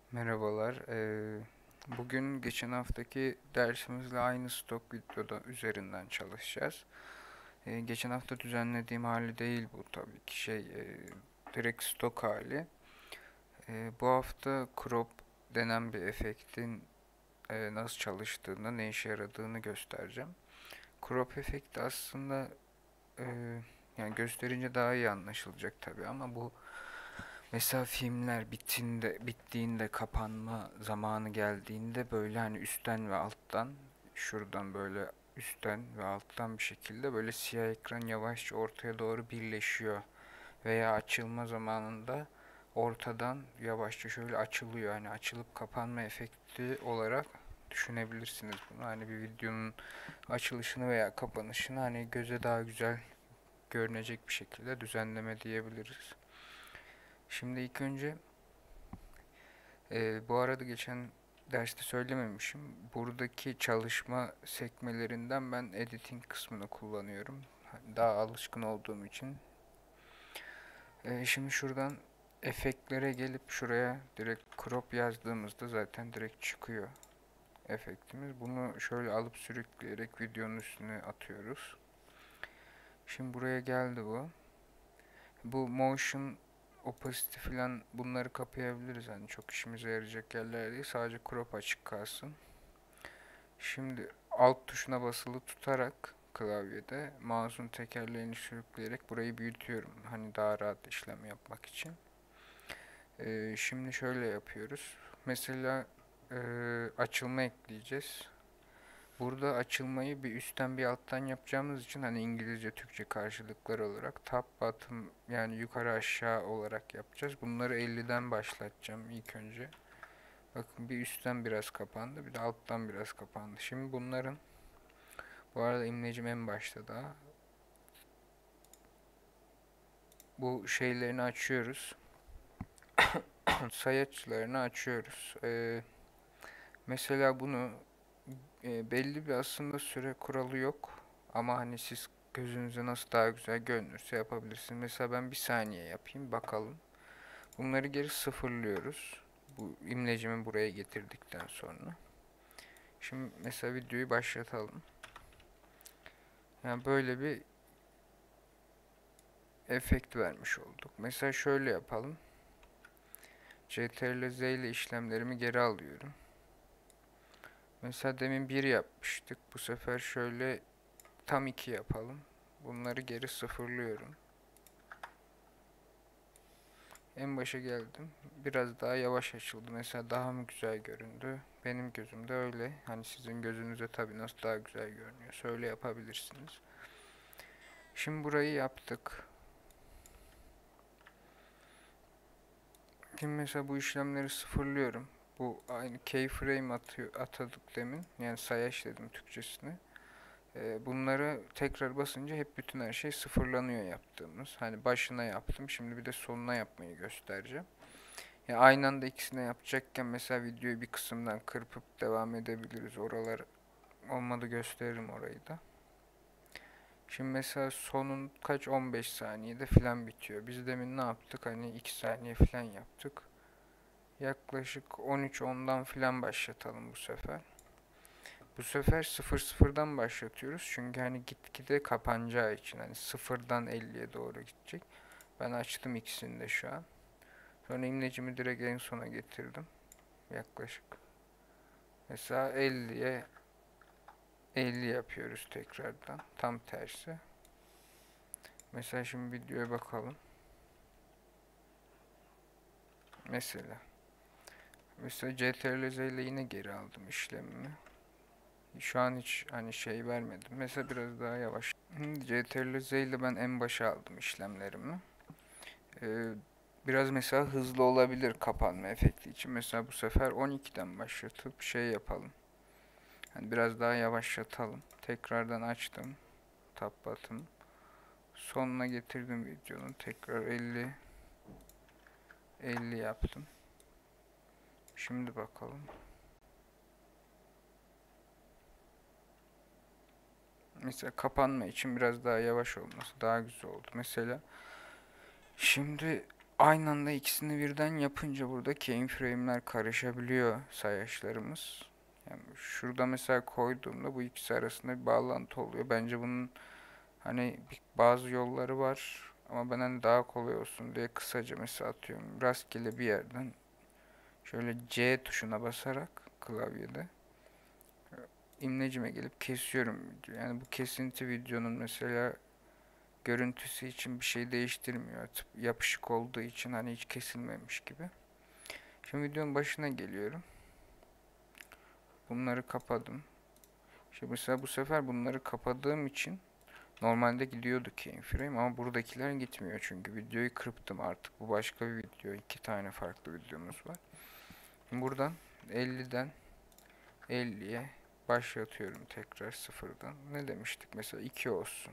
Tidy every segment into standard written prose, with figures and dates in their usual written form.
Merhabalar. Bugün geçen haftaki dersimizle aynı stok videoda üzerinden çalışacağız. Geçen hafta düzenlediğim hali değil bu tabii ki direkt stok hali. Bu hafta crop denen bir efektin nasıl çalıştığını, ne işe yaradığını göstereceğim. Crop efekti aslında e, yani gösterince daha iyi anlaşılacak tabii ama bu mesela filmler bittiğinde kapanma zamanı geldiğinde böyle hani üstten ve alttan şuradan böyle üstten ve alttan bir şekilde böyle siyah ekran yavaşça ortaya doğru birleşiyor veya açılma zamanında ortadan yavaşça şöyle açılıyor. Hani açılıp kapanma efekti olarak düşünebilirsiniz bunu. Hani bir videonun açılışını veya kapanışını hani göze daha güzel görünecek bir şekilde düzenleme diyebiliriz. Şimdi ilk önce bu arada geçen derste söylememişim. Buradaki çalışma sekmelerinden ben editing kısmını kullanıyorum. Daha alışkın olduğum için. Şimdi şuradan efektlere gelip şuraya direkt crop yazdığımızda zaten direkt çıkıyor efektimiz. Bunu şöyle alıp sürükleyerek videonun üstüne atıyoruz. Şimdi buraya geldi bu. Bu motion opacity falan bunları kapayabiliriz. Hani çok işimize yarayacak yerler değil. Sadece crop açık kalsın. Şimdi alt tuşuna basılı tutarak klavyede mouse'un tekerleğini sürükleyerek burayı büyütüyorum. Hani daha rahat işlem yapmak için. Şimdi şöyle yapıyoruz. Mesela açılma ekleyeceğiz. Burada açılmayı bir üstten bir alttan yapacağımız için hani İngilizce Türkçe karşılıklar olarak top bottom yani yukarı aşağı olarak yapacağız. Bunları 50'den başlatacağım ilk önce. Bakın bir üstten biraz kapandı bir de alttan biraz kapandı. Şimdi bunların bu arada imlecim en başta daha. Bu şeylerini açıyoruz. Sayaçlarını açıyoruz. Mesela bunu belli bir aslında süre kuralı yok. Ama hani siz gözünüze nasıl daha güzel görünürse yapabilirsiniz. Mesela ben bir saniye yapayım bakalım. Bunları geri sıfırlıyoruz. Bu imlecimi buraya getirdikten sonra. Şimdi mesela videoyu başlatalım. Yani böyle bir efekt vermiş olduk. Mesela şöyle yapalım. CTRL Z ile işlemlerimi geri alıyorum. Mesela demin 1 yapmıştık. Bu sefer şöyle tam 2 yapalım. Bunları geri sıfırlıyorum. En başa geldim. Biraz daha yavaş açıldı. Mesela daha mı güzel göründü? Benim gözümde öyle. Hani sizin gözünüzde tabii nasıl daha güzel görünüyor. Öyle yapabilirsiniz. Şimdi burayı yaptık. Şimdi mesela bu işlemleri sıfırlıyorum. Bu aynı keyframe atadık demin. Yani sayaç dedim Türkçesine. Bunları tekrar basınca hep bütün her şey sıfırlanıyor yaptığımız. Hani başına yaptım. Şimdi bir de sonuna yapmayı göstereceğim. Ya aynı anda ikisine yapacakken mesela videoyu bir kısımdan kırpıp devam edebiliriz. Oralar olmadı gösteririm orayı da. Şimdi mesela sonun kaç 15 saniyede filan bitiyor. Biz demin ne yaptık? Hani 2 saniye filan yaptık. Yaklaşık 13-10'dan filan başlatalım bu sefer. Bu sefer 0-0'dan başlatıyoruz. Çünkü hani gitgide kapanacağı için hani 0'dan 50'ye doğru gidecek. Ben açtım ikisini de şu an. Sonra imlecimi direkt en sona getirdim. Yaklaşık. Mesela 50 yapıyoruz tekrardan. Tam tersi. Mesela şimdi videoya bakalım. Mesela. Mesela CTRL-Z ile yine geri aldım işlemimi. Şu an hiç hani şey vermedim. Mesela biraz daha yavaş. CTRL-Z ile ben en başa aldım işlemlerimi. Ee, Biraz mesela hızlı olabilir kapanma efekti için. Mesela bu sefer 12'den başlatıp şey yapalım. Hani biraz daha yavaşlatalım. Tekrardan açtım. Tab button. Sonuna getirdim videonun. Tekrar 50 yaptım. Şimdi bakalım. Mesela kapanma için biraz daha yavaş olması daha güzel oldu. Mesela şimdi aynı anda ikisini birden yapınca burada keyframe'ler karışabiliyor sayaçlarımız. Yani şurada mesela koyduğumda bu ikisi arasında bir bağlantı oluyor. Bence bunun hani bazı yolları var ama ben hani daha kolay olsun diye kısaca mesela atıyorum. Rastgele bir yerden şöyle C tuşuna basarak klavyede imlecime gelip kesiyorum video. Yani bu kesinti videonun mesela görüntüsü için bir şey değiştirmiyor. Yapışık olduğu için hani hiç kesilmemiş gibi. Şimdi videonun başına geliyorum. Bunları kapadım. Şimdi mesela bu sefer bunları kapadığım için normalde gidiyordu keyframe ama buradakiler gitmiyor çünkü videoyu kırptım artık. Bu başka bir video. İki tane farklı videomuz var. Buradan 50'den 50'ye başlatıyorum tekrar sıfırdan. Ne demiştik? Mesela 2 olsun.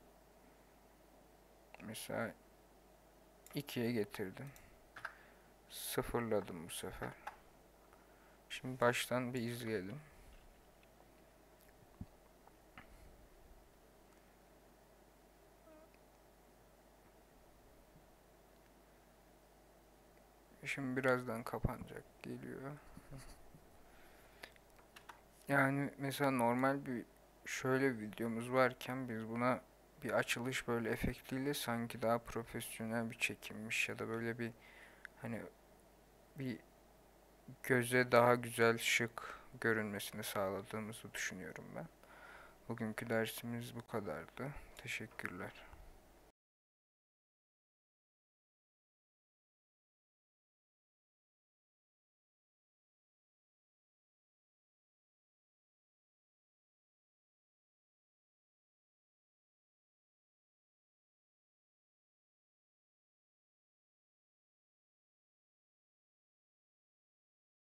Mesela 2'ye getirdim. Sıfırladım bu sefer. Şimdi baştan bir izleyelim. Şimdi birazdan kapanacak geliyor. Yani mesela normal bir şöyle bir videomuz varken biz buna bir açılış böyle efektiyle sanki daha profesyonel bir çekilmiş ya da böyle bir hani bir göze daha güzel şık görünmesini sağladığımızı düşünüyorum ben. Bugünkü dersimiz bu kadardı. Teşekkürler.